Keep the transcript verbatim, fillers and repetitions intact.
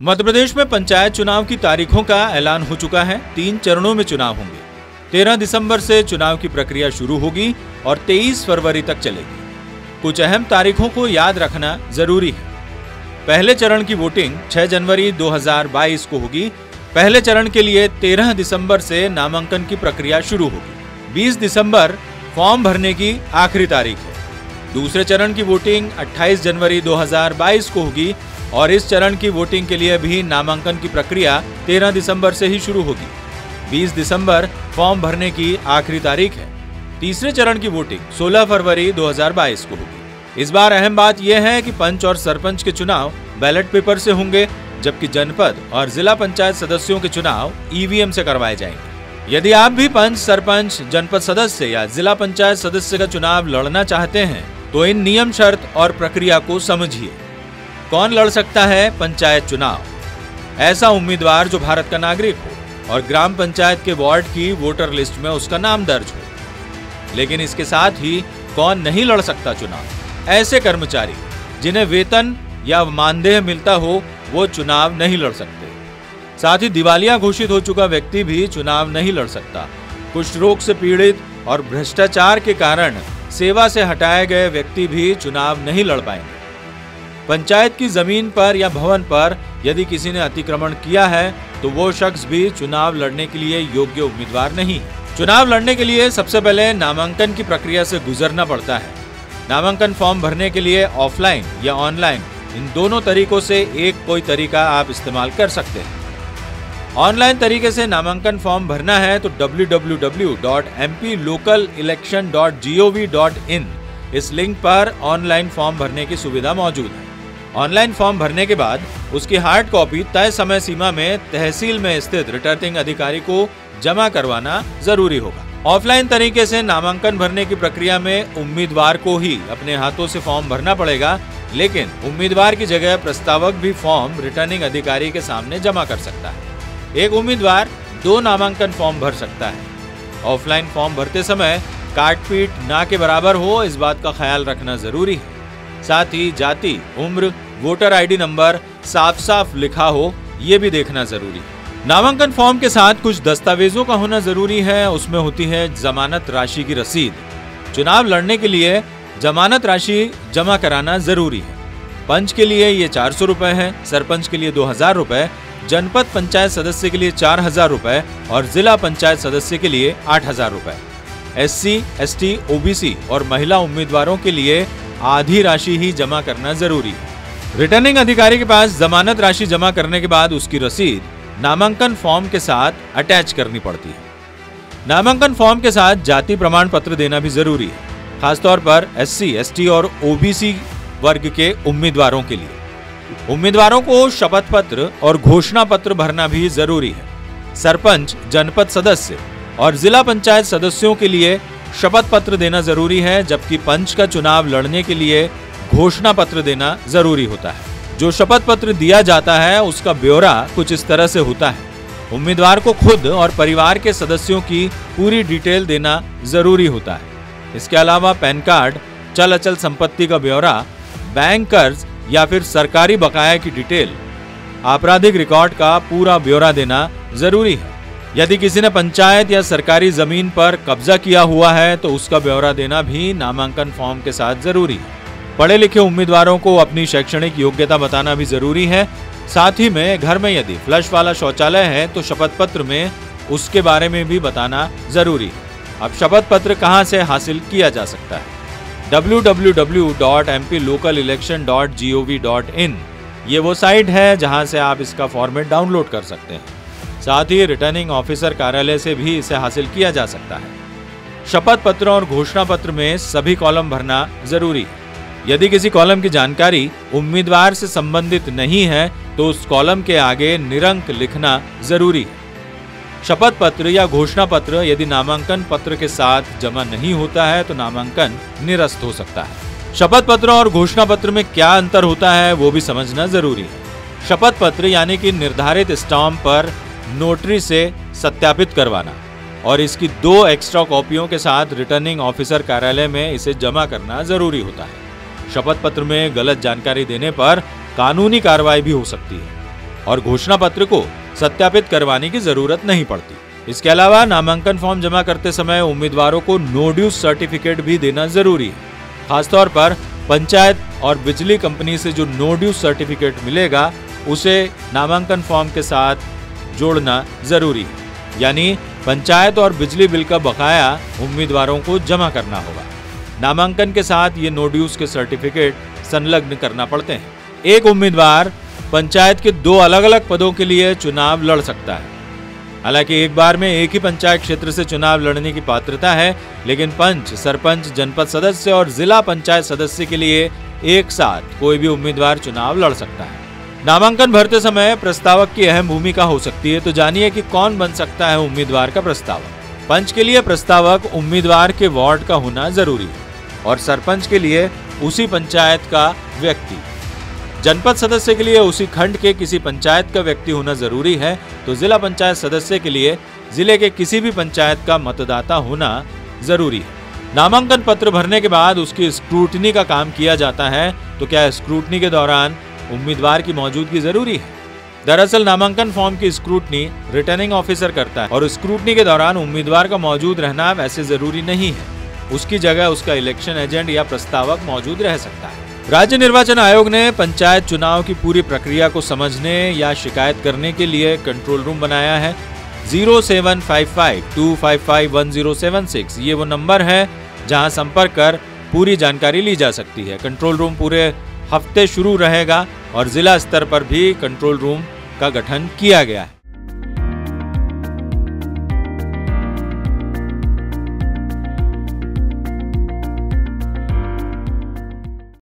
मध्य प्रदेश में पंचायत चुनाव की तारीखों का ऐलान हो चुका है। तीन चरणों में चुनाव होंगे। तेरह दिसंबर से चुनाव की प्रक्रिया शुरू होगी और तेईस फरवरी तक चलेगी। कुछ अहम तारीखों को याद रखना जरूरी है। पहले चरण की वोटिंग छह जनवरी दो हज़ार बाईस को होगी। पहले चरण के लिए तेरह दिसंबर से नामांकन की प्रक्रिया शुरू होगी। बीस दिसंबर फॉर्म भरने की आखिरी तारीख है। दूसरे चरण की वोटिंग अट्ठाईस जनवरी दो हज़ार बाईस को होगी और इस चरण की वोटिंग के लिए भी नामांकन की प्रक्रिया तेरह दिसंबर से ही शुरू होगी। बीस दिसंबर फॉर्म भरने की आखिरी तारीख है। तीसरे चरण की वोटिंग सोलह फरवरी दो हज़ार बाईस को होगी। इस बार अहम बात यह है कि पंच और सरपंच के चुनाव बैलेट पेपर से होंगे, जबकि जनपद और जिला पंचायत सदस्यों के चुनाव ईवीएम से करवाए जाएंगे। यदि आप भी पंच, सरपंच, जनपद सदस्य या जिला पंचायत सदस्य का चुनाव लड़ना चाहते हैं तो इन नियम, शर्त और प्रक्रिया को समझिए। कौन लड़ सकता है पंचायत चुनाव? ऐसा उम्मीदवार जो भारत का नागरिक हो और ग्राम पंचायत के वार्ड की वोटर लिस्ट में उसका नाम दर्ज हो। लेकिन इसके साथ ही कौन नहीं लड़ सकता चुनाव? ऐसे कर्मचारी जिन्हें वेतन या मानदेय मिलता हो वो चुनाव नहीं लड़ सकते। साथ ही दिवालिया घोषित हो चुका व्यक्ति भी चुनाव नहीं लड़ सकता। कुष्ठ रोग से पीड़ित और भ्रष्टाचार के कारण सेवा से हटाए गए व्यक्ति भी चुनाव नहीं लड़ पाएंगे। पंचायत की जमीन पर या भवन पर यदि किसी ने अतिक्रमण किया है तो वो शख्स भी चुनाव लड़ने के लिए योग्य उम्मीदवार नहीं। चुनाव लड़ने के लिए सबसे पहले नामांकन की प्रक्रिया से गुजरना पड़ता है। नामांकन फॉर्म भरने के लिए ऑफलाइन या ऑनलाइन इन दोनों तरीकों से एक कोई तरीका आप इस्तेमाल कर सकते हैं। ऑनलाइन तरीके से नामांकन फॉर्म भरना है तो W W W dot M P local election dot G O V dot in इस लिंक पर ऑनलाइन फॉर्म भरने की सुविधा मौजूद है। ऑनलाइन फॉर्म भरने के बाद उसकी हार्ड कॉपी तय समय सीमा में तहसील में स्थित रिटर्निंग अधिकारी को जमा करवाना जरूरी होगा। ऑफलाइन तरीके से नामांकन भरने की प्रक्रिया में उम्मीदवार को ही अपने हाथों से फॉर्म भरना पड़ेगा, लेकिन उम्मीदवार की जगह प्रस्तावक भी फॉर्म रिटर्निंग अधिकारी के सामने जमा कर सकता है। एक उम्मीदवार दो नामांकन फॉर्म भर सकता है। ऑफलाइन फॉर्म भरते समय काटपीट ना के बराबर हो, इस बात का ख्याल रखना जरूरी है। साथ ही जाति, उम्र, वोटर आईडी नंबर साफ साफ लिखा हो, ये भी देखना जरूरी है। नामांकन फॉर्म के साथ कुछ दस्तावेजों का होना जरूरी है। उसमें होती है जमानत राशि की रसीद। चुनाव लड़ने के लिए जमानत राशि जमा कराना जरूरी है। पंच के लिए ये चार सौ रुपए है, सरपंच के लिए दो हजार रुपए, जनपद पंचायत सदस्य के लिए चार हजार रुपए और जिला पंचायत सदस्य के लिए आठ हजार रुपए। S C, S T, O B C और महिला उम्मीदवारों के लिए आधी राशि ही जमा करना जरूरी है। रिटर्निंग अधिकारी के पास जमानत राशि जमा करने के बाद उसकी रसीद नामांकन फॉर्म के साथ अटैच करनी पड़ती है। नामांकन फॉर्म के साथ जाति प्रमाण पत्र देना भी जरूरी है, खासतौर पर एस सी, एस टी और ओ बी सी वर्ग के उम्मीदवारों के लिए। उम्मीदवारों को शपथ पत्र और घोषणा पत्र भरना भी जरूरी है। सरपंच, जनपद सदस्य और जिला पंचायत सदस्यों के लिए शपथ पत्र देना जरूरी है, जबकि पंच का चुनाव लड़ने के लिए घोषणा पत्र देना जरूरी होता है। जो शपथ पत्र दिया जाता है उसका ब्यौरा कुछ इस तरह से होता है। उम्मीदवार को खुद और परिवार के सदस्यों की पूरी डिटेल देना जरूरी होता है। इसके अलावा पैन कार्ड, चल अचल संपत्ति का ब्यौरा, बैंक कर्ज या फिर सरकारी बकाया की डिटेल, आपराधिक रिकॉर्ड का पूरा ब्यौरा देना जरूरी है। यदि किसी ने पंचायत या सरकारी जमीन पर कब्जा किया हुआ है तो उसका ब्यौरा देना भी नामांकन फॉर्म के साथ जरूरी है। पढ़े लिखे उम्मीदवारों को अपनी शैक्षणिक योग्यता बताना भी जरूरी है। साथ ही में घर में यदि फ्लश वाला शौचालय है तो शपथ पत्र में उसके बारे में भी बताना जरूरी है। अब शपथ पत्र कहां से हासिल किया जा सकता है? W W W dot M P local election dot G O V dot in ये वो साइट है जहां से आप इसका फॉर्मेट डाउनलोड कर सकते हैं। साथ ही रिटर्निंग ऑफिसर कार्यालय से भी इसे हासिल किया जा सकता है। शपथ पत्र और घोषणा पत्र में सभी कॉलम भरना जरूरी है। यदि किसी कॉलम की जानकारी उम्मीदवार से संबंधित नहीं है तो उस कॉलम के आगे निरंक लिखना जरूरी है। शपथ पत्र या घोषणा पत्र यदि नामांकन पत्र के साथ जमा नहीं होता है तो नामांकन निरस्त हो सकता है। शपथ पत्र और घोषणा पत्र में क्या अंतर होता है वो भी समझना जरूरी है। शपथ पत्र यानी कि निर्धारित स्टाम्प पर नोटरी से सत्यापित करवाना और इसकी दो एक्स्ट्रा कॉपियों के साथ रिटर्निंग ऑफिसर कार्यालय में इसे जमा करना जरूरी होता है। शपथ पत्र में गलत जानकारी देने पर कानूनी कार्रवाई भी हो सकती है। और घोषणा पत्र को सत्यापित करवाने की जरूरत नहीं पड़ती। इसके अलावा नामांकन फॉर्म जमा करते समय उम्मीदवारों को नो ड्यूज सर्टिफिकेट भी देना जरूरी है। खासतौर पर पंचायत और बिजली कंपनी से जो नो ड्यूज सर्टिफिकेट मिलेगा उसे नामांकन फॉर्म के साथ जोड़ना जरूरी है, यानी पंचायत और बिजली बिल का बकाया उम्मीदवारों को जमा करना होगा। नामांकन के साथ ये नो ड्यूज के सर्टिफिकेट संलग्न करना पड़ते हैं। एक उम्मीदवार पंचायत के दो अलग अलग पदों के लिए चुनाव लड़ सकता है। हालांकि एक बार में एक ही पंचायत क्षेत्र से चुनाव लड़ने की पात्रता है, लेकिन पंच, सरपंच, जनपद सदस्य और जिला पंचायत सदस्य के लिए एक साथ कोई भी उम्मीदवार चुनाव लड़ सकता है। नामांकन भरते समय प्रस्तावक की अहम भूमिका हो सकती है, तो जानिए कि कौन बन सकता है उम्मीदवार का प्रस्तावक। पंच के लिए प्रस्तावक उम्मीदवार के वार्ड का होना जरूरी है और सरपंच के लिए उसी पंचायत का व्यक्ति, जनपद सदस्य के लिए उसी खंड के किसी पंचायत का व्यक्ति होना जरूरी है, तो जिला पंचायत सदस्य के लिए जिले के किसी भी पंचायत का मतदाता होना जरूरी है। नामांकन पत्र भरने के बाद उसकी स्क्रूटनी का काम किया जाता है, तो क्या स्क्रूटनी के दौरान उम्मीदवार की मौजूदगी जरूरी है? दरअसल नामांकन फॉर्म की स्क्रूटनी रिटर्निंग ऑफिसर करता है और स्क्रूटनी के दौरान उम्मीदवार का मौजूद रहना वैसे जरूरी नहीं है। उसकी जगह उसका इलेक्शन एजेंट या प्रस्तावक मौजूद रह सकता है। राज्य निर्वाचन आयोग ने पंचायत चुनाव की पूरी प्रक्रिया को समझने या शिकायत करने के लिए कंट्रोल रूम बनाया है। Zero seven five five two five five one zero seven six ये वो नंबर है जहां संपर्क कर पूरी जानकारी ली जा सकती है। कंट्रोल रूम पूरे हफ्ते शुरू रहेगा और जिला स्तर पर भी कंट्रोल रूम का गठन किया गया है।